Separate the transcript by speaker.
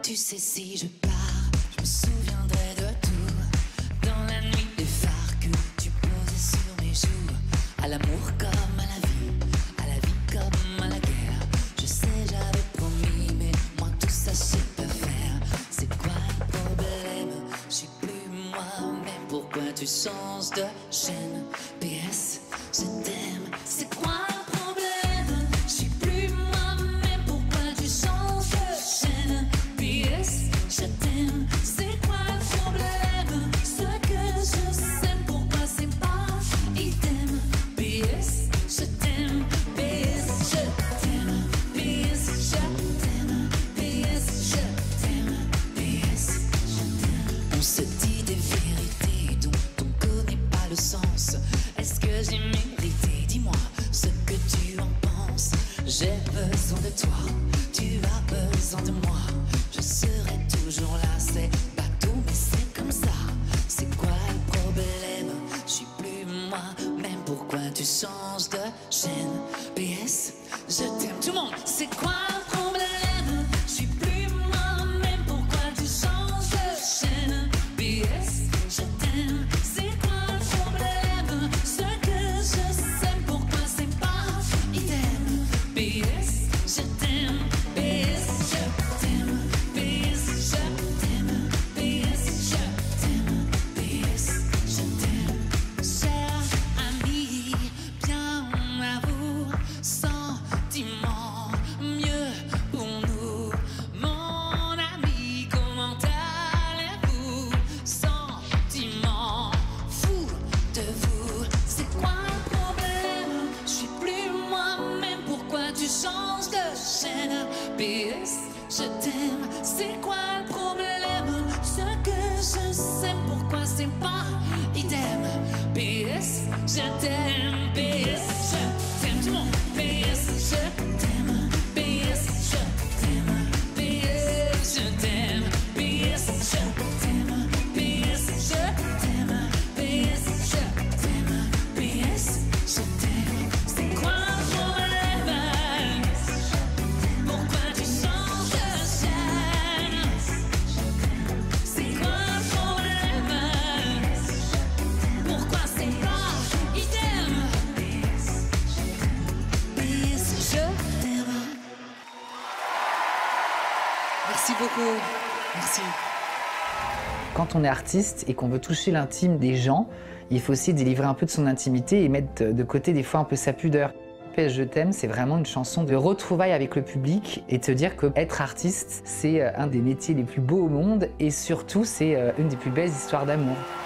Speaker 1: Tu sais, si je pars, je me souviendrai de tout. Dans la nuit des phares que tu posais sur mes joues. À l'amour comme à la vie comme à la guerre. Je sais, j'avais promis, mais moi tout ça je sais pas faire. C'est quoi le problème? Je suis plus moi-même. Pourquoi tu changes de chaîne? PS, je t'aime. C'est quoi le problème? Je suis plus moi-même. Pourquoi tu changes de chaîne? PS, je t'aime. C'est quoi le problème? Ce que je sais, pourquoi c'est pas idem? PS, je t'aime. PS, je t'aime. PS, je t'aime. PS, je t'aime. PS, je t'aime. On se dit des vérités dont on connaît pas le sens. Est-ce que j'ai mérité? Dis-moi ce que tu en penses. J'ai besoin de toi, tu as besoin de moi. Je serai toujours là, c'est bateau mais c'est comme ça. C'est quoi le problème? Je suis plus moi-même. Pourquoi tu changes de chaîne? PS, je t'aime. Tout le monde, c'est quoi le problème? Je suis plus moi-même. Pourquoi tu changes de chaîne? PS, je t'aime. C'est quoi le problème? Ce que je sais, pourquoi c'est pas idem? PS, je t'aime. PS, je t'aime. PS, je t'aime. PS, je t'aime. PS, je t'aime. Cher ami, bien à vous, sentiment mieux pour nous. Mon ami, comment allez-vous? Sentiment fou de vous. C'est quoi le problème? Je suis plus moi-même. Pourquoi tu changes de chaîne? PS, je t'aime. C'est quoi le problème? Ce que je sais, pourquoi c'est pas idem? PS, je t'aime. PS, je t'aime. Tout le monde. PS, je t'aime. PS, je t'aime. PS, je t'aime. PS, je t'aime. PS, je t'aime. PS, je t'aime. PS, je t'aime. C'est quoi le problème? Pourquoi tu changes de chaîne? C'est quoi le problème? Pourquoi c'est pas idem? PS, je t'aime. Merci beaucoup. Merci.
Speaker 2: Quand on est artiste et qu'on veut toucher l'intime des gens, il faut aussi délivrer un peu de son intimité et mettre de côté des fois un peu sa pudeur. PS Je t'aime, c'est vraiment une chanson de retrouvailles avec le public et de se dire que être artiste, c'est un des métiers les plus beaux au monde et surtout c'est une des plus belles histoires d'amour.